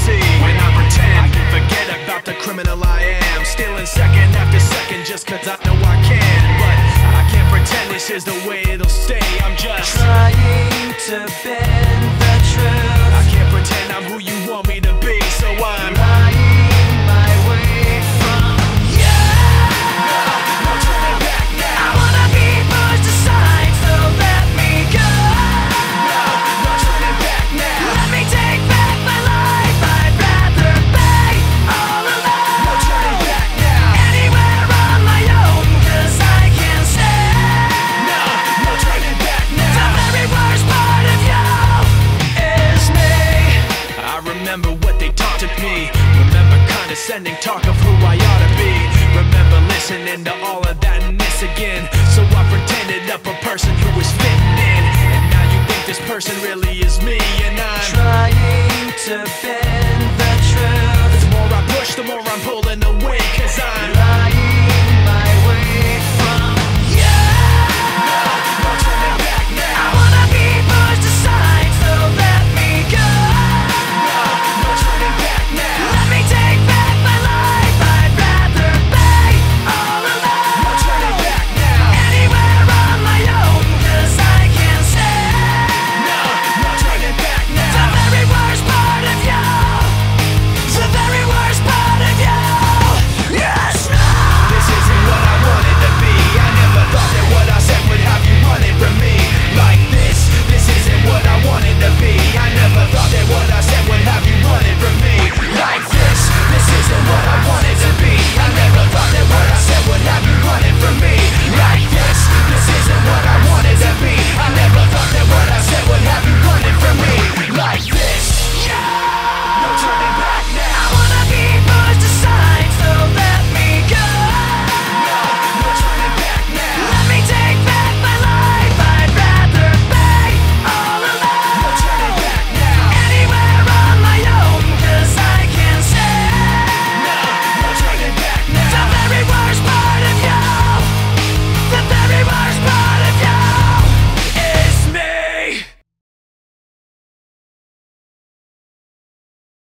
see. When I pretend, I can forget about the criminal I am, stealing second after second just cause I know I can. But I can't pretend this is the way it'll stay. I'm just trying to bend the truth. I can't pretend I'm who you want me to be, so I'm lying my way from you. No turning back now. I wanna be pushed aside, so let me go. No turning back now. Let me take back my life. I'd rather be all alone. No turning back now. Anywhere on my own, cause I can't stand. No turning back now. The very worst part of you is me. I remember what they taught to me. Remember condescending talk of who I ought to be. Remember listening to all of that and this again. So I pretended up a person who was fitting in. And now you think this person really is me, and I'm trying to bend